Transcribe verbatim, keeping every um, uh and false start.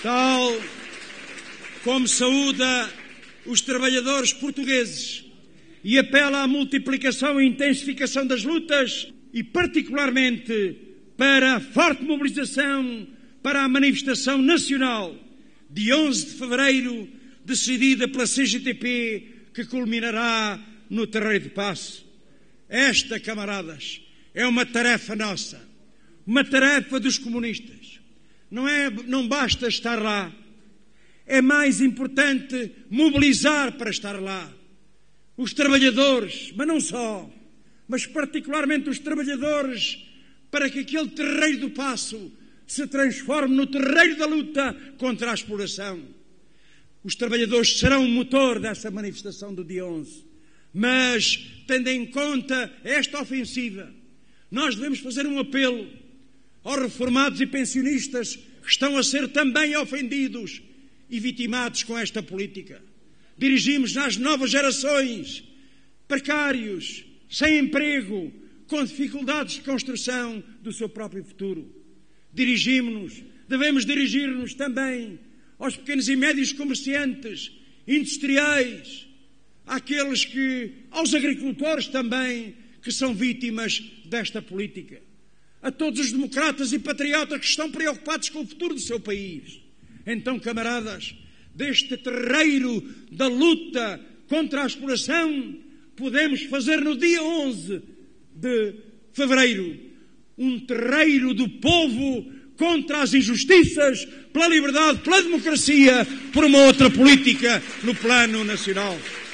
tal como saúda os trabalhadores portugueses e apela à multiplicação e intensificação das lutas e particularmente para a forte mobilização para a manifestação nacional de onze de fevereiro, decidida pela C G T P, que culminará no Terreiro do Paço. Esta, camaradas, é uma tarefa nossa, uma tarefa dos comunistas. Não é, não basta estar lá. É mais importante mobilizar para estar lá. Os trabalhadores, mas não só, mas particularmente os trabalhadores, para que aquele Terreiro do Paço se transforme no terreiro da luta contra a exploração. Os trabalhadores serão o motor dessa manifestação do dia onze. Mas, tendo em conta esta ofensiva, nós devemos fazer um apelo aos reformados e pensionistas que estão a ser também ofendidos e vitimados com esta política. Dirigimos às novas gerações, precários, sem emprego, com dificuldades de construção do seu próprio futuro. Dirigimos-nos, devemos dirigir-nos também aos pequenos e médios comerciantes, industriais, àqueles que, aos agricultores também, que são vítimas desta política. A todos os democratas e patriotas que estão preocupados com o futuro do seu país. Então, camaradas, deste terreiro da luta contra a exploração, podemos fazer no dia onze de fevereiro um terreiro do povo contra as injustiças, pela liberdade, pela democracia, por uma outra política no plano nacional.